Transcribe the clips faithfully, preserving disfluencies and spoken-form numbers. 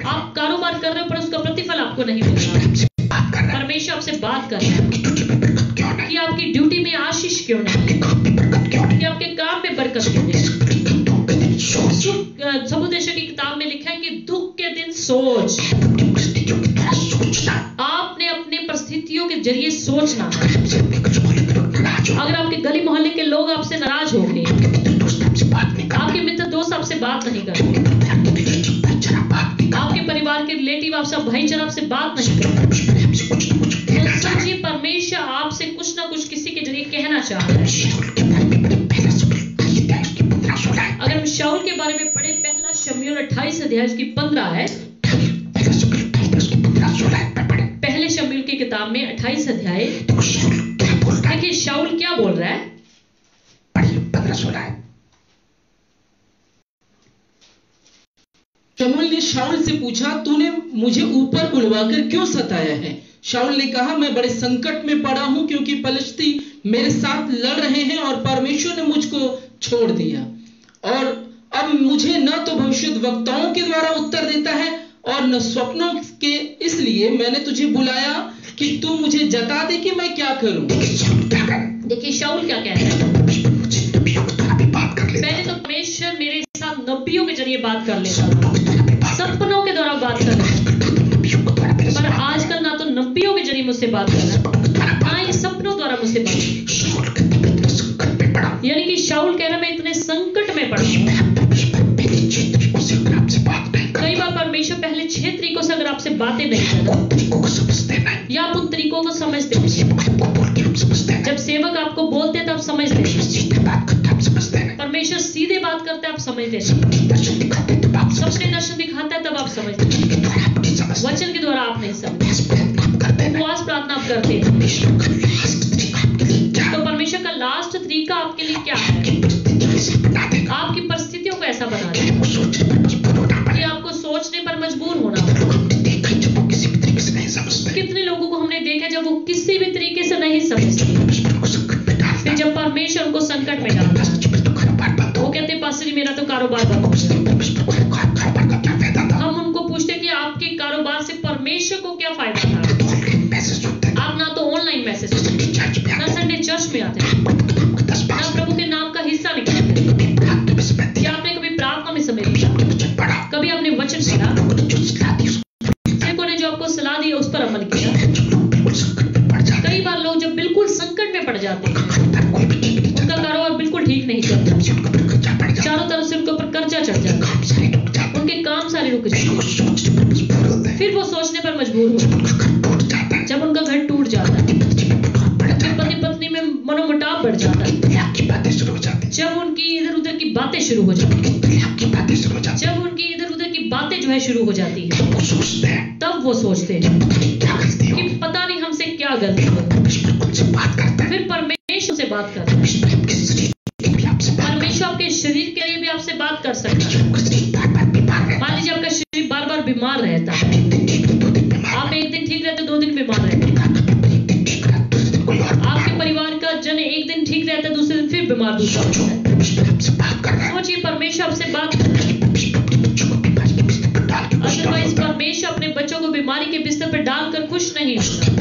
आप कारोबार कर रहे हो पर उसका प्रतिफल आपको नहीं मिल रहा। परमेश्वर आपसे बात कर रहा है कि आपकी ड्यूटी में आशीष क्यों नहीं, कि आपके काम में बरकत क्यों नहीं। समुदेशों की किताब में लिखा है कि दुख के दिन सोच, आपने अपने परिस्थितियों के जरिए सोचना। अगर आपके गली मोहल्ले के लोग आपसे नाराज हो गए, आपके मित्र दोस्त आपसे बात नहीं करते, आपके परिवार के रिलेटिव आपसे भाईचारा आपसे बात नहीं करते, तो समझिए परमेश्वर आपसे कुछ ना कुछ किसी के जरिए कहना चाह रहा है। अगर हम शाऊल के बारे में पढ़े, पहला शमूएल अट्ठाईस अध्याय की पंद्रह है, पहले शमूएल की किताब में अट्ठाईस अध्याय, देखिए शाऊल क्या बोल रहा है। शमूएल ने शाऊल से पूछा, तूने मुझे ऊपर बुलवाकर क्यों सताया है? शाऊल ने कहा, मैं बड़े संकट में पड़ा हूं क्योंकि पलिश्ती मेरे साथ लड़ रहे हैं और परमेश्वर ने मुझको छोड़ दिया, और अब मुझे न तो भविष्यद्वक्ताओं के द्वारा उत्तर देता है और न स्वप्नों के, इसलिए मैंने तुझे बुलाया कि तू मुझे जता दे कि मैं क्या करूं। देखिए शाऊल क्या कह रहा है, पहले तो परमेश्वर मेरे साथ नबियों के जरिए बात कर लेता था, सपनों के द्वारा बात कर लेता, पर आजकल ना तो नबियों के जरिए मुझसे बात कर रहा, ना ही सपनों द्वारा मुझसे बात। यानी कि शाऊल कह रहा मैं इतने संकट में पड़ा हूं। कई बार परमेश्वर पहले छह तरीकों से अगर आपसे बातें नहीं करता, या आप उन तरीकों को समझते हैं, जब सेवक आपको बोलते हैं तो आप समझते हैं, परमेश्वर सीधे बात करता है आप समझते हैं, सपने दर्शन दिखाता है तब आप समझते हैं, वचन के द्वारा आप नहीं समझते, उपवास प्रार्थना आप करते हैं। तो परमेश्वर का लास्ट तरीका आपके लिए क्या है, आपकी परिस्थितियों को ऐसा बना दे कि आपको सोचने पर मजबूर होना हो। कितने लोगों को हमने देखा जब वो किसी भी तरीके से नहीं समझते, फिर जब परमेश्वर उनको संकट में डालता है, वो कहते पास्टर जी मेरा तो कारोबार बंद हो गया। हम उनको पूछते कि आपके कारोबार से परमेश्वर को क्या फायदा था? आप ना तो ऑनलाइन मैसेज, ना संडे चर्च में आते हैं, ना प्रभु के नाम का हिस्सा निकालते, क्या आपने कभी प्रार्थना में समय दिया, कभी आपने वचन पढ़ा, सेवकों ने जो आपको सलाह दी उस पर अमल किया। कई बार लोग जब बिल्कुल संकट में पड़ जाते हैं, उनका कारोबार बिल्कुल ठीक नहीं चलता, चारों तरफ से उनके ऊपर कर्जा चढ़ जाता, उनके काम सारे रुक जाते, फिर वो सोचने पर मजबूर हो, जब उनका घर टूट जाता है, जब पति पत्नी में मनोमुटाव बढ़ जाता है, जब उनकी इधर उधर की बातें शुरू हो जाती है, जब उनकी इधर उधर की बातें जो है शुरू हो जाती है, तब वो सोचते हैं कि पता नहीं हमसे क्या गलती है, फिर परमेश्वर से बात करते हैं। परमेश्वर आपके शरीर के लिए भी आपसे बात कर सकता है। मान लीजिए आपका शरीर बार बार बीमार रहता है, आप एक दिन ठीक रहते दो दिन बीमार रहते, आपके परिवार का जन एक दिन ठीक रहता है दूसरे दिन फिर बीमार दूसरा होता है। सोचिए परमेश्वर आपसे बात करता है। अदरवाइज परमेश्वर अपने बच्चों को बीमारी के बिस्तर पर डालकर खुश नहीं होता।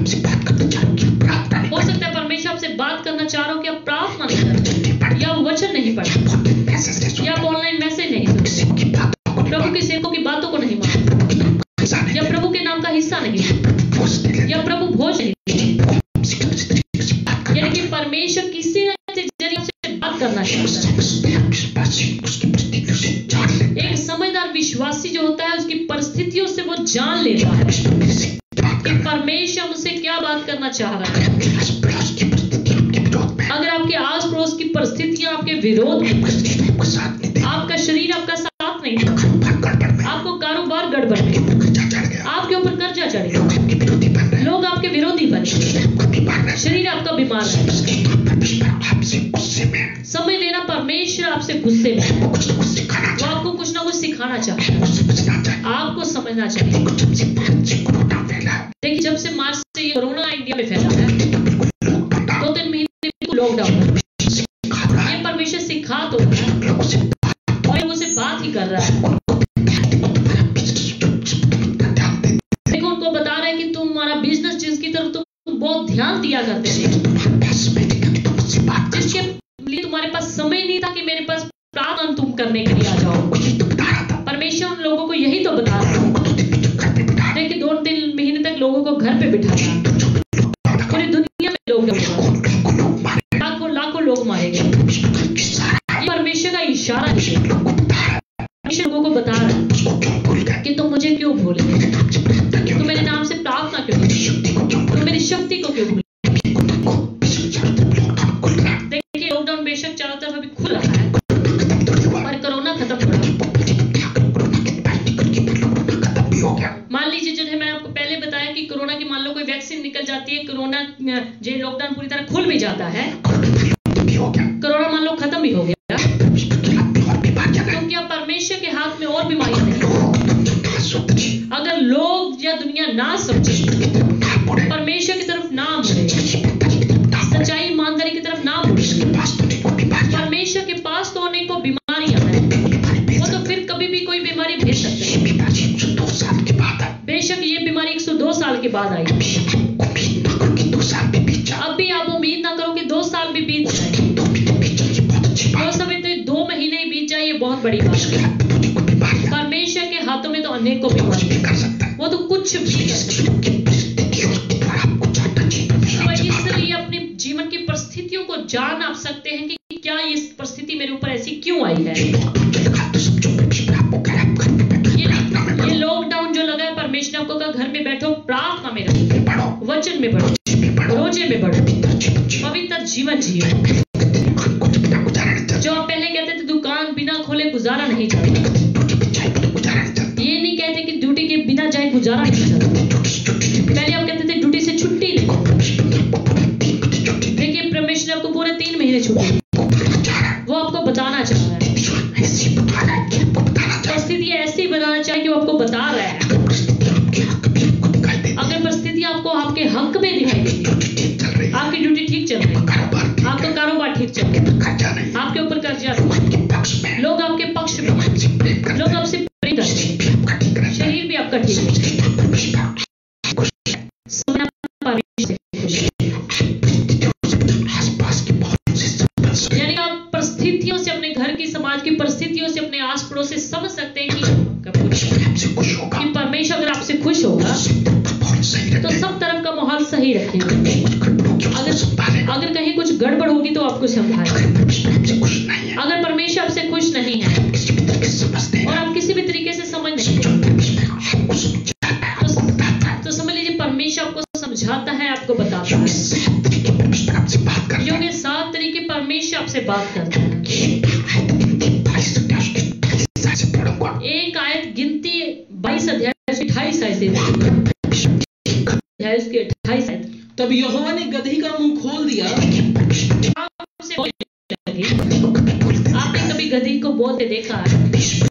हो सकता है परमेश्वर आपसे बात करना चाह रहा हो कि आप प्रार्थना नहीं करते, या वचन नहीं पढ़ते, या आप ऑनलाइन मैसेज नहीं सुनते, प्रभु के सेवकों की बातों को नहीं मानते, या प्रभु के नाम का हिस्सा नहीं, या प्रभु भोज नहीं, यानी कि परमेश्वर किसी न किसी जरिए से बात करना चाहता है। एक समझदार विश्वासी जो होता है उसकी परिस्थितियों से वो जान लेता है कि परमेश्वर मुझसे क्या बात करना चाह रहा है। अगर आपके आस पड़ोस की परिस्थितियां आपके विरोध में, आपका शरीर आपका साथ नहीं, आपको कारोबार गड़बड़ में, आपके ऊपर कर्जा चढ़ गया, लोग आपके विरोधी बने, शरीर आपका बीमार है, समझ लेना परमेश्वर आपसे गुस्से में, वो आपको कुछ ना कुछ सिखाना चाहता है, आपको समझना चाहिए। देखिए जब से मार्च से ये कोरोना इंडिया में फैला है, दो तीन महीने लॉकडाउन, ये परमेश्वर सिखा तो रहा है और लोगों से बात ही कर रहा है। करने के लिए आ जाओ। परमेश्वर उन लोगों को यही तो बता रहा है। देखिए दो तीन महीने तक लोगों को घर पे बिठा था, पूरी दुनिया में लोग लाखों लाखों लोग मारे गए। ये परमेश्वर का इशारा है। परमेश्वर लोगों को बता रहा है कि तुम मुझे क्यों भूले, तुम मेरे नाम से प्रार्थना क्यों नहीं, तुम मेरी शक्ति को क्यों भूले। देखिए लॉकडाउन बेशक चारों तरफ अभी खुल रहा है, पर कोरोना खत्म हो रहा है। मान लीजिए जो है मैं आपको पहले बताया कि कोरोना की मान लो कोई वैक्सीन निकल जाती है, कोरोना जो लॉकडाउन पूरी तरह खुल भी जाता है, कोरोना मान लो खत्म भी हो गया, तो क्या परमेश्वर के हाथ में और बीमारियां नहीं? अगर लोग या दुनिया ना समझे, परमेश्वर की तरफ ना मुड़े, सच्चाई ईमानदारी की तरफ ना मुड़े, परमेश्वर के पास तो अनेकों बीमारियां हैं, वो तो फिर कभी भी कोई बीमारी भेज सकते हैं। बेशक ये बीमारी एक सौ दो साल के बाद आई, अब भी आप उम्मीद ना करो कि दो साल भी बीत जाए, वो समय तो दो महीने ही बीत जाए, ये बहुत बड़ी बात है। परमेश्वर के हाथों में तो अनेकों बीमारी, वो तो कुछ भी कर सकते। इसलिए अपने जीवन की परिस्थितियों को जान आप सकते हैं कि क्या ये परिस्थिति मेरे ऊपर ऐसी क्यों आई है। ये, ये लॉकडाउन जो लगा है, परमेश्वर ने आपको कहा घर में बैठो, प्रार्थना में रहो, वचन में बढ़ो, रोजे में बढ़ो, पवित्र जीवन जियो। जो आप पहले कहते थे दुकान बिना खोले गुजारा नहीं चलता, ये नहीं कहते कि ड्यूटी के बिना जाए गुजारा नहीं चलता। पहले आप कहते थे ड्यूटी से छुट्टी नहीं। देखिए परमेश्वर ने आपको पूरे तीन महीने छुट्टी, वो आपको बताना चाह रहा है, परिस्थिति ऐसी बनाना चाहिए कि वो आपको बता रहा है। अगर परिस्थिति आपको आपके हक में दिखाई देगी, आपकी ड्यूटी ठीक चल रही है, आपका कारोबार ठीक चल रहा है, आपके ऊपर कर्जा नहीं, लोग आपके पक्ष में, लोग आपसे प्रेम करते हैं, शरीर भी आपका ठीक है, यानी आप परिस्थितियों से, अपने घर की, समाज की परिस्थितियों से, अपने आस पड़ोस से समझ सकते हैं कि कि परमेश्वर अगर आपसे खुश होगा तो सब तरफ का माहौल सही रखेगा। अगर अगर कहीं कुछ गड़बड़ होगी तो आपको समझाएगा। अगर परमेश्वर आपसे खुश नहीं है और आप किसी भी तरीके से समझ नहीं तो, तो समझ लीजिए परमेश्वर आपको समझाता है, आपको बताता है। योगे सात तरीके परमेश्वर आपसे बात करता है। एक आयत गिनती बाईस अध्याय अट्ठाईस आयत, अट्ठाईस आयत। तब यहोवा ने गदही का मुंह खोल दिया। आपने कभी गदही को बोलते देखा है?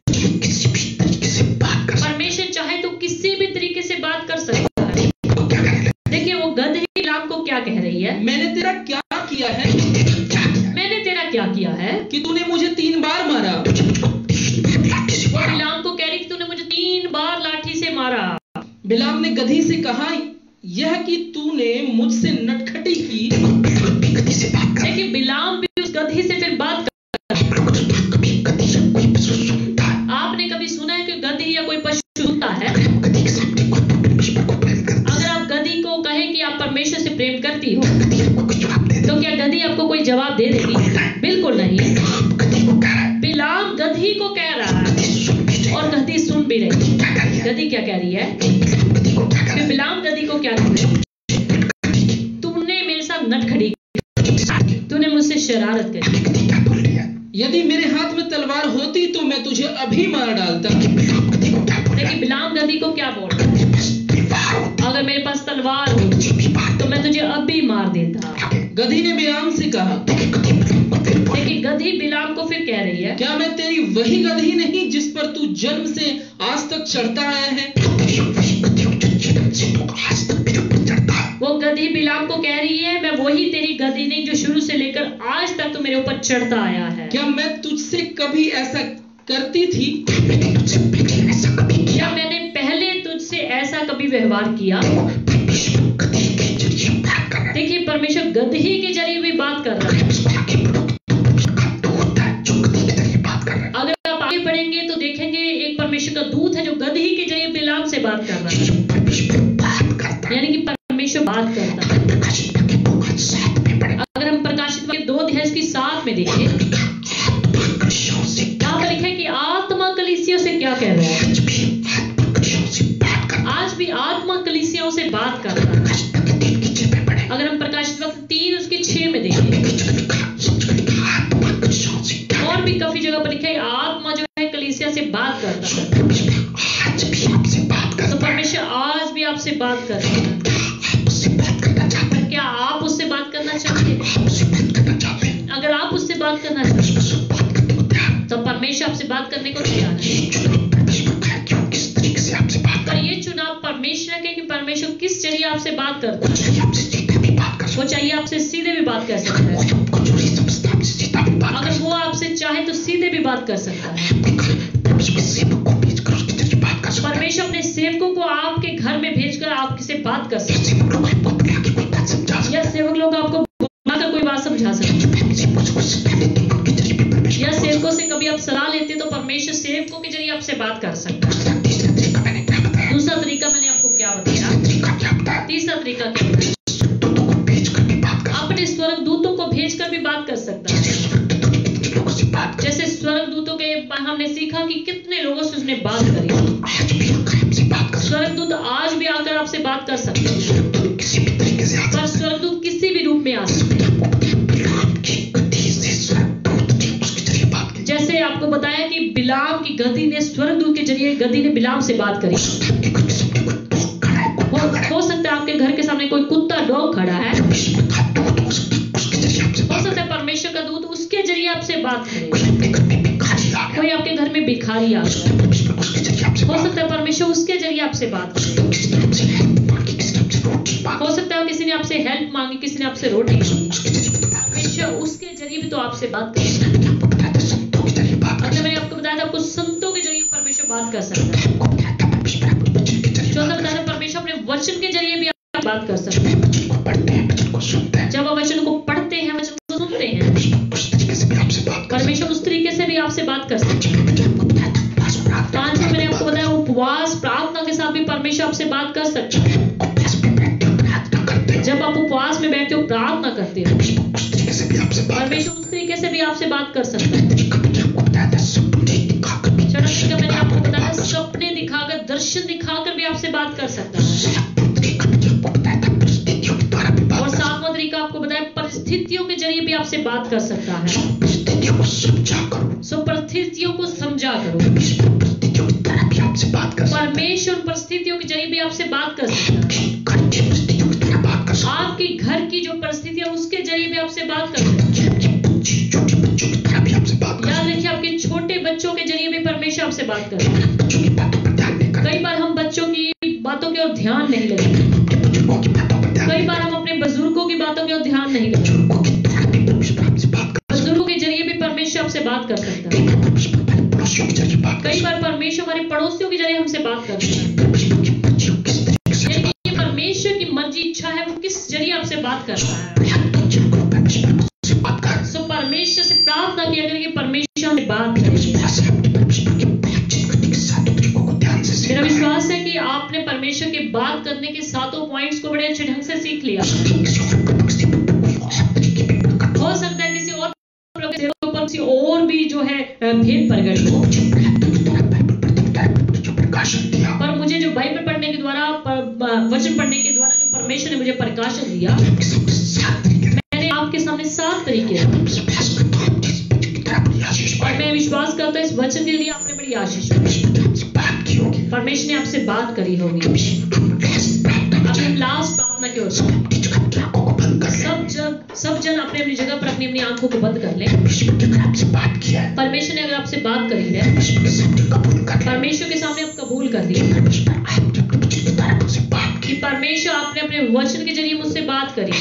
परमेश्वर चाहे तो किसी भी तरीके से बात कर सकता है। देखिए वो गदही बिलाम को क्या कह रही है? मैंने तेरा क्या किया है? मैंने तेरा क्या किया है कि तूने मुझे तीन बार मारा। वो बिलाम को कह रही कि तूने मुझे तीन बार लाठी से मारा। बिलाम ने गदही से कहा, यह कि तूने मुझसे नटखटी की। देखिए बिलाम भी उस गदही से फिर बात कर। आपने कभी सुना है कि गदही या कोई पशु सुनता है? अगर आप गदही को कहें कि आप परमेश्वर से प्रेम करती हो तो क्या गदही आपको कोई जवाब दे देगी? बिल्कुल नहीं। बिलाम गदही को कह रहा है और गदही सुन भी रही है। गदही क्या कह रही है? फिर बिलाम गदही को क्या कह रही है? तुमने मेरे साथ नटखटी, तूने मुझसे शरारत करी। यदि मेरे हाथ में तलवार होती तो मैं तुझे अभी मार डालता। देखिए बिलाम गदही को क्या बोल रहा है? अगर मेरे पास तलवार हो तो मैं तुझे अभी मार देता। गदही ने बिलाम से कहा। देखिए गदही बिलाम को फिर कह रही है, क्या मैं तेरी वही गदही नहीं जिस पर तू जन्म से आज तक चढ़ता आया है? वो गदही बिलाम को कह रही है, मैं वही तेरी गदही नहीं जो शुरू से लेकर आज तक तो मेरे ऊपर चढ़ता आया है। क्या मैं तुझसे कभी ऐसा करती थी? क्या मैंने पहले तुझसे ऐसा कभी व्यवहार किया? देखिए परमेश्वर गदही के जरिए भी बात कर रहा है। अगर गदही के जरिए बिलाम से बात कर रहा है, यानी कि परमेश्वर बात करता है। अगर हम प्रकाशित वाक्य दो अध्याय की सात में देखें, यहाँ पर लिखा है कि आत्मा कलीसियों से क्या कह रहा है। आज भी आत्मा कलीसियों से बात कर रहा है। अगर हम प्रकाशित वाक्य तीन उसके छह में देखें, और भी काफी जगह पर लिखा है आत्मा जो है कलीसिया से बात करता है। तो परमेश्वर आज भी आपसे बात कर रहा है। क्या आप उससे बात करना चाहते हैं? अगर आप उससे बात करना चाहते हैं तो परमेश्वर आपसे बात करने को तैयार है। तो ये चुनाव परमेश्वर है कि परमेश्वर किस जरिए आपसे बात करता है। वो चाहिए आपसे सीधे भी बात कर सकता है, अगर वो आपसे चाहे तो सीधे भी बात कर सकता है। परमेश्वर अपने सेवकों को आपके घर में भेजकर आपसे बात कर सकते हैं, या सेवक लोग आपको बुलाकर कोई बात समझा सकते हैं, या सेवकों से कभी आप सलाह लेते तो परमेश्वर सेवकों के जरिए आपसे बात कर सकता है। दूसरा तरीका मैंने आपको क्या बताया? तीसरा तरीका क्या बताया? अपने स्वर्गदूतों को भेजकर भी बात कर सकता है। जैसे स्वर्गदूतों के हमने सीखा कि कितने लोगों से उसने बात करी। स्वर्गदूत आज भी आकर आपसे बात कर सकते हैं, पर स्वर्गदूत किसी भी रूप में आ सकते हैं। जैसे आपको बताया कि बिलाम की गदही ने स्वर्गदूत के जरिए गदही ने बिलाम से बात करी। हो, हो सकता है आपके घर के सामने कोई कुत्ता डॉग खड़ा है, हो सकता है परमेश्वर का दूत उसके जरिए आपसे बात करे। कोई आपके घर में भिखारी आ गया, हो सकता है परमेश्वर उसके जरिए आपसे बात करे। हो सकता है किसी ने आपसे हेल्प मांगी, किसी ने आपसे रोटी मांगी, परमेश्वर उसके जरिए भी तो आपसे बात करे। अगर मैंने आपको बताया था आपको संतों के जरिए परमेश्वर बात कर सकता है। चौथा बताया परमेश्वर अपने वचन के जरिए भी बात कर सकते हैं। जब आप वचन को पढ़ते हैं, वचन को सुनते हैं, परमेश्वर उस तरीके से भी आपसे बात कर सकते हैं। पांचवा मैंने आपको बताया उपवास प्रार्थना के साथ भी परमेश्वर आपसे बात कर सकते हैं। जब आप उपवास में बैठते हो, प्रार्थना करते हो, परमेश्वर उस तरीके से भी आपसे बात कर सकता है। छठा तरीका मैंने आपको बताया सपने दिखाकर, दर्शन दिखाकर भी आपसे बात कर सकता है। और सातवां तरीका आपको बताया परिस्थितियों के जरिए भी आपसे बात कर सकता है। सो परिस्थितियों को समझा करो। परमेश्वर परिस्थितियों के जरिए भी आपसे बात कर सकता है। आपके घर की जो परिस्थिति है उसके जरिए भी आपसे बात कर सकता है। याद रखिए आपके छोटे बच्चों के जरिए भी परमेश्वर आपसे बात कर सकता है। कई बार हम बच्चों की बातों की ओर ध्यान नहीं देते, कई बार हम अपने बुजुर्गों की बातों की ओर ध्यान नहीं देते। बुजुर्गों के जरिए भी परमेश्वर आपसे बात कर सकता है। कई बार परमेश्वर हमारे पड़ोसियों के जरिए हमसे बात करता है। ये परमेश्वर की मर्जी इच्छा है, वो किस जरिए आपसे बात करता है। सो परमेश्वर से प्रार्थना किया करें कि परमेश्वर हमें बात करे। मेरा विश्वास है कि आपने परमेश्वर के बात करने के सातों पॉइंट्स को बड़े अच्छे ढंग से सीख लिया। हो सकता है किसी और ऊपर किसी और भी जो है भेद प्रकट हो, पर मुझे जो बाइबल पढ़ने के द्वारा, वचन पढ़ने के द्वारा जो परमेश्वर ने मुझे प्रकाशन दिया, मैंने आपके सामने सात तरीके और मैं विश्वास करता हूं इस वचन के लिए आपने बड़ी आशीष होगी। परमेश्वर ने आपसे बात करी होगी। अपनी लास्ट प्रार्थना की ओर सब जन सब जन अपने अपनी जगह पर अपनी अपनी आंखों को बंद कर लें। परमेश्वर ने अगर आपसे बात करी है, परमेश्वर के सामने आप कबूल कर दिए कि परमेश्वर आपने अपने वचन के जरिए मुझसे बात करी,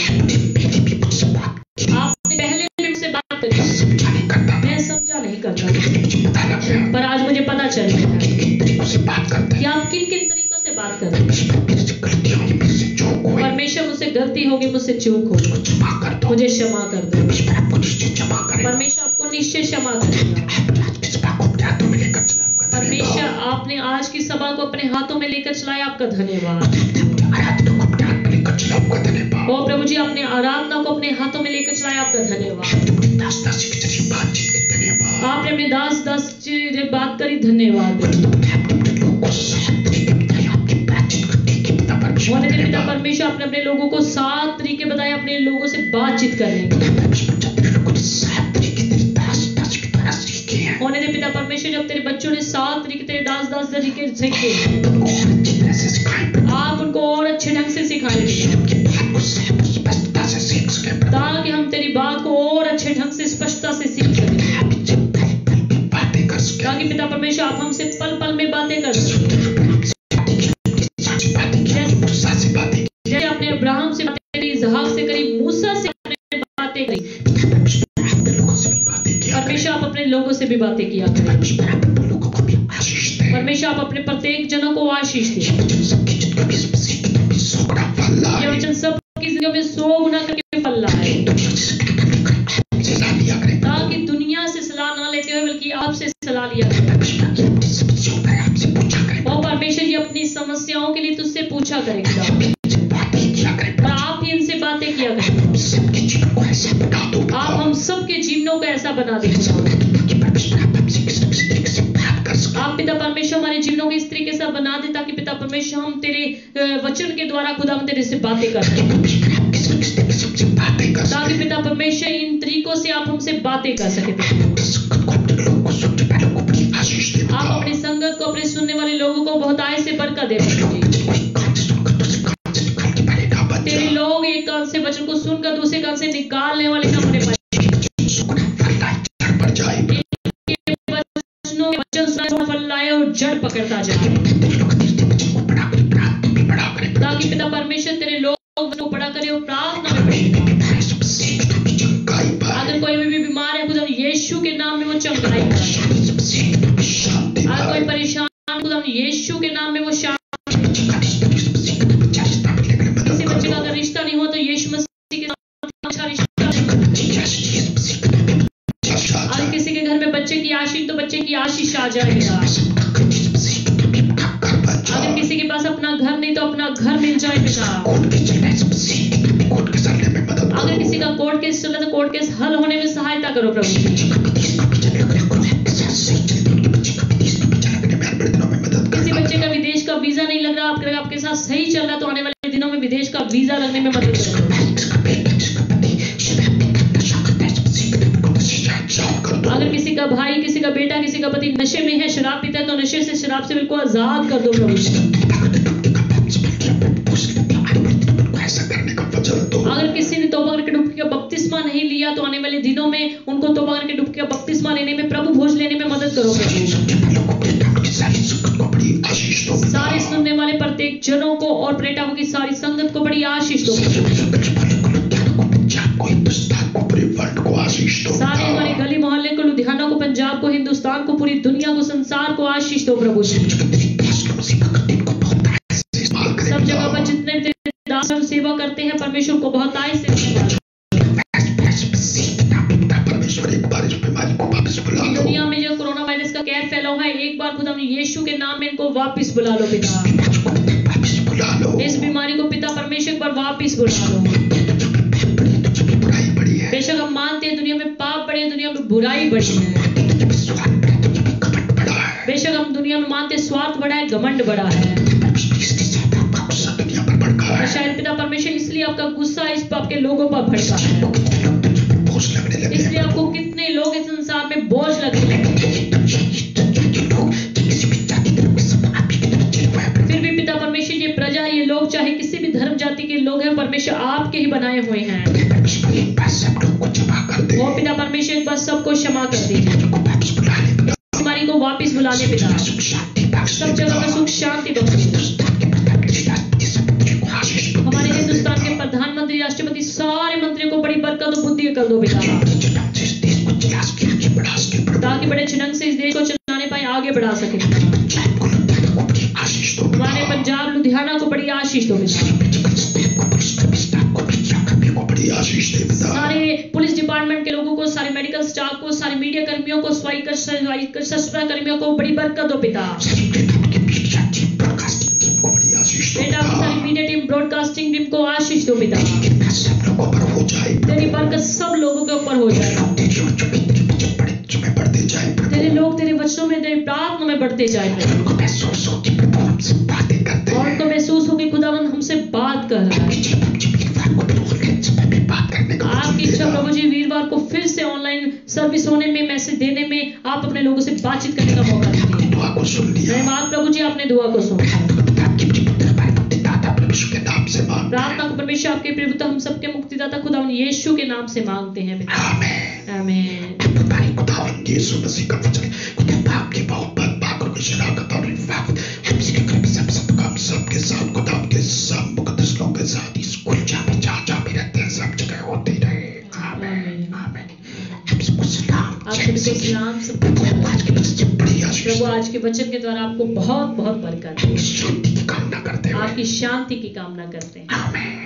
आपने पहले भी मुझसे बात करी, मैं समझा नहीं करता, पर आज मुझे पता चल गया है कि आप किन किन तरीकों से बात कर रहे हैं। परमेश्वर मुझसे गलती होगी, मुझसे चूक होगी, मुझे क्षमा कर दो। परमेश्वर आपको निश्चय क्षमा करेगा। परमेश्वर आप आपने आज की सभा को अपने हाथों में लेकर चलाया, आपका धन्यवाद। ओ प्रभु जी, आपने आराधना को अपने हाथों में लेकर चलाया, आपका धन्यवाद। आपने अपने दास दास से बात करी, धन्यवाद। पिता परमेश्वर, आपने अपने लोगों को सात तरीके बताए अपने लोगों से बातचीत करने के। होने दे पिता परमेश्वर, जब तेरे बच्चों ने सात तरीके तेरे दास दास तरीके सीखे, आप उनको और अच्छे ढंग से सिखाएंगे ताकि हम तेरी बात को और अच्छे ढंग से स्पष्टता से सीख सकें, ताकि पिता परमेश्वर आप हमसे पल पल में बातें कर सकें। जैसे आपने अब्राहम से बातें करी, इसहाक से करी, मूसा से आपने बातें करी, परमेश्वर आप अपने लोगों से भी बातें किया करें। परमेश्वर आप अपने प्रत्येक जनों को आशीष दें। ये वचन सब की जिंदगी में सौ गुना करके फल लाए, ताकि दुनिया से सलाह ना लेते हुए बल्कि आपसे सलाह लिया करें। और परमेश्वर जी अपनी समस्याओं के लिए तुझसे पूछा करेगा और आप ही इनसे बातें किया करें। आप हम सबके जीवनों को ऐसा बना देंगे। आप पिता परमेश्वर हमारे जीवनों को इस तरीके से बना दे ताकि पिता परमेश्वर हम तेरे वचन के द्वारा खुदा हम तेरे से बातें कर सकें, ताकि पिता परमेश्वर इन तरीकों से आप हमसे बातें कर सके। आप अपनी संगत को, अपने सुनने वाले लोगों को बहुत आय से बरकत दे। तेरे लोग एक कान से वचन को सुनकर दूसरे कान से निकालने वाले काम होने पाए। फल लाए और जड़ पकड़ता जाए, ताकि पिता परमेश्वर तेरे लोग को बड़ा करे और प्रार्थना में बढ़े। अगर कोई भी बीमार है खुदा यीशु के नाम में वो चंगाई करे। अगर कोई परेशान खुदा यीशु के नाम में वो शांति। किसी बच्चे का अगर रिश्ता नहीं हो तो यीशु मसीह के साथ अच्छा रिश्ता। अगर किसी के घर में बच्चे की आशीष तो बच्चे की आशीष आ जाएगा। अगर किसी के पास अपना घर नहीं तो अपना घर मिल जाएगा। अगर किसी का कोर्ट केस चल रहा तो कोर्ट केस हल होने में सहायता करो प्रभु। किसी बच्चे का विदेश का वीजा नहीं लग रहा, आपके आपके साथ सही चल रहा तो आने वाले दिनों में विदेश का वीजा लगने में मदद करो। अगर किसी का भाई, किसी का बेटा, किसी का पति नशे में है, शराब पीता है तो नशे से, शराब से बिल्कुल आजाद कर दो प्रभु। अगर किसी ने तौबा करके डुबकी का बपतिस्मा नहीं लिया तो आने वाले दिनों में उनको तौबा करके डुबकी का बपतिस्मा लेने में, प्रभु भोज लेने में मदद करो प्रभु। सारे सुनने वाले प्रत्येक जनों को और प्रेटाओं की सारी संगत को बड़ी आशीष दो। सारे हमारे गली मोहल्ले को, लुधियाना को, पंजाब को, हिंदुस्तान को, पूरी दुनिया को, संसार को आशीष दो प्रभु। सब जगह पर जितने भी दास सेवा करते हैं परमेश्वर को बहुत आय से दुनिया में जो कोरोना वायरस का कहर फैला हुआ है, एक बार खुदा यीशु के नाम में इनको वापस बुला लो पिता। इस बीमारी को पिता परमेश्वर एक बार वापस बुला लो। बेशक हम मानते हैं दुनिया में पाप बढ़े, दुनिया में बुराई बढ़ी है। बेशक हम दुनिया में मानते स्वार्थ बढ़ा है, घमंड बढ़ा है। शायद पिता परमेश्वर इसलिए आपका गुस्सा इस आपके लोगों पर भड़का है, इसलिए आपको कितने लोग इस संसार में बोझ लगे हैं। फिर भी पिता परमेश्वर ये प्रजा, ये लोग चाहे किसी भी धर्म जाति के लोग हैं, परमेश्वर आपके ही बनाए हुए हैं। वो पिता परमेश्वर एक बार सबको क्षमा कर दीजिए, हमारी को वापस बुला ले पिता। सब जगह में सुख शांति बख्शो। हमारे हिंदुस्तान के प्रधानमंत्री, राष्ट्रपति, सारे मंत्रियों को बड़ी बरकत और बुद्धि कर दो पिता, ताकि बड़े ढंग से इस देश को चलाने पाए, आगे बढ़ा सके। हमारे पंजाब, लुधियाना को बड़ी आशीष दो पिता। सारे पुलिस डिपार्टमेंट के लोगों को, सारे मेडिकल स्टाफ को, सारे मीडिया कर्मियों को, सफाई कर्मियों को बड़ी बरकत दो पिता। टीम को आशीष दो पिता। कितना सब लोगों पर हो जाए, तेरी बरकत सब लोगों के ऊपर हो जाए। तेरे वचनों में बढ़ते जाए, तेरे लोग तेरे वचनों में, तेरी प्रार्थना में बढ़ते जाए प्रभु। उनको महसूस हो कि प्रभु हमसे बातें करते और हैं, उनको महसूस हो कि खुदावंद हमसे बात कर रहा है। बात करने का आपकी इच्छा प्रभु जी वीरवार को फिर से ऑनलाइन सर्विस होने में, मैसेज देने में आप अपने लोगों से बातचीत करने का मौका दीजिए। दुआ को सुन लिया, धन्यवाद प्रभु जी, आपने दुआ को सुना। के नाम से मांगते हैं। प्रार्थना को परमेश्वर आपके प्रभुता हम सबके मुक्तिदाता खुदावन यीशु के नाम से मांगते हैं। आमीन आमीन। तारीख खुदावन यीशु मसीह का वचन, खुदा बाप की मोहब्बत, पाक और शराकत और रिफाकत हम सबके घर में सब सब काम सबके साथ खुदा के सब मुकद्दस लोगों के साथ इस कुलचा में जहाँ जहाँ भी रहते हैं सब जगह होते ही रहे। आमीन आमीन। हम सबको सलाम, आप सभी को सलाम, सबको आज के वचन से बड़ी आशीष, प्रभु आज के वचन के द्वारा आपको बहुत बहुत बरकत, शांति की कामना करते हैं। आपकी शांति की कामना करते हैं। आमीन।